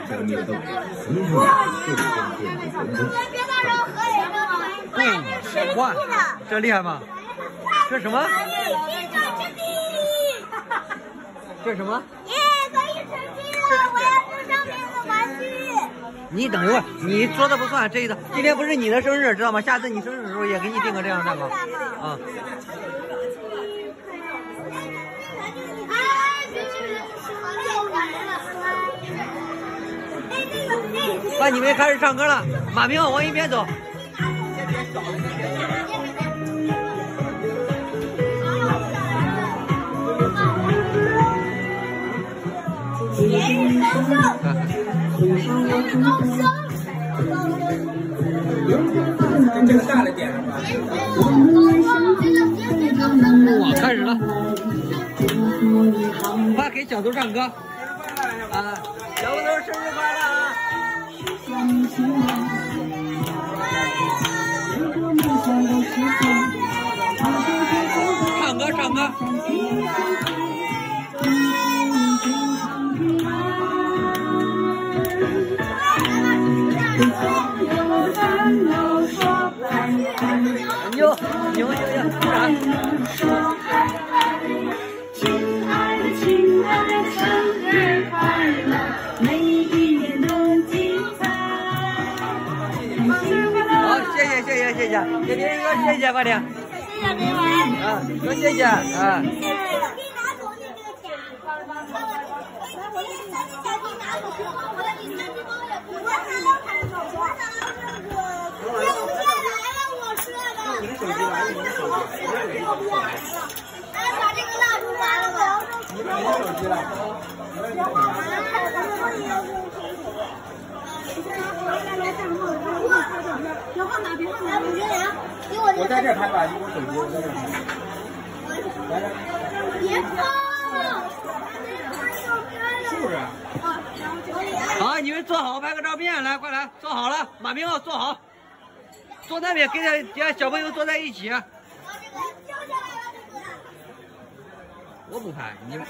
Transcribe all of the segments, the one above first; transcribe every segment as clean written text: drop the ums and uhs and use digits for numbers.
将你的红红顺风变成红红。 哇，这厉害吗？这什么？这是什么？ 耶，可以成绩了！我要这上面的玩具。 你等一会儿，你说的不算，这一次今天不是你的生日，知道吗？下次你生日的时候也给你订个这样的蛋糕。啊。那你们开始唱歌了，马明往一边走。 这个大了点。 哇，开始了！快给小头唱歌啊！小头生日快乐啊！唱歌，唱歌。牛，鼓掌！ 亲爱的，亲爱的，生日快乐，每一年都精彩。 好，谢谢，给别人说谢谢，快点。 谢谢别人。 啊，说谢谢啊。 来把这个蜡烛拔了，我要说。 你把我手机了。 别放哪？别放哪？500，给我。 我在这拍吧，你给我手机，我在这拍。来来。 别放。 是不是？ 好，你们坐好，拍个照片，来，快来，坐好了，马明浩坐好，坐那边，跟这小朋友坐在一起。我不拍，你们。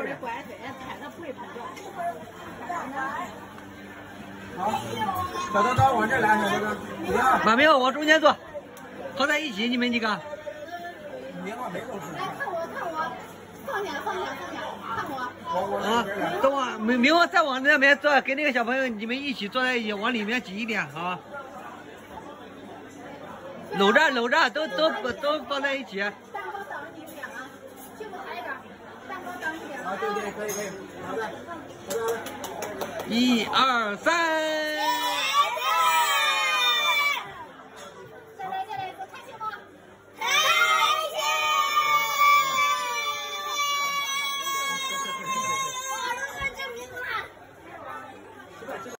好，小刀刀往这来，小刀刀。 马明浩往中间坐，坐在一起，你们几个。 明浩没动手。 来看我，放下，看我。 啊，等我明浩再往那边坐，跟那个小朋友你们一起坐在一起，往里面挤一点，好吧？搂着，都放在一起。 蛋糕挡着你们俩啊，去不抬一点，蛋糕挡着你们。 啊，对，可以，好的， 1、2、3。